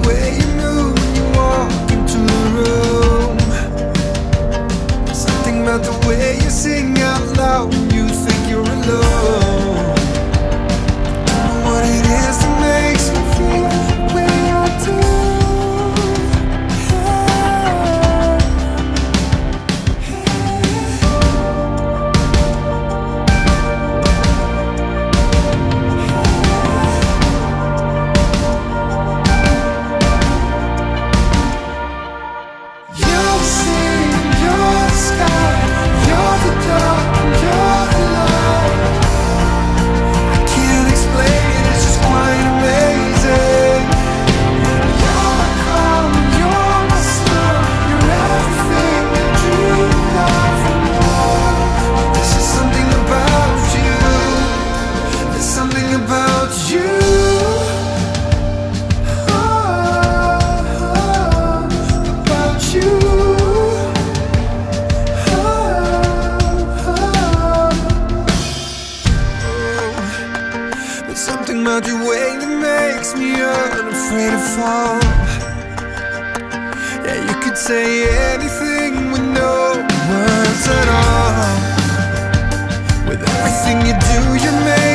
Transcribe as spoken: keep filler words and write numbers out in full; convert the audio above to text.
way you move when you walk into the room. There's something about the way you sing out loud when you think you're alone. Don't know what it is that makes me feel the way I do. Something about your way that makes me unafraid to fall. Yeah, you could say anything with no words at all. With everything you do, you make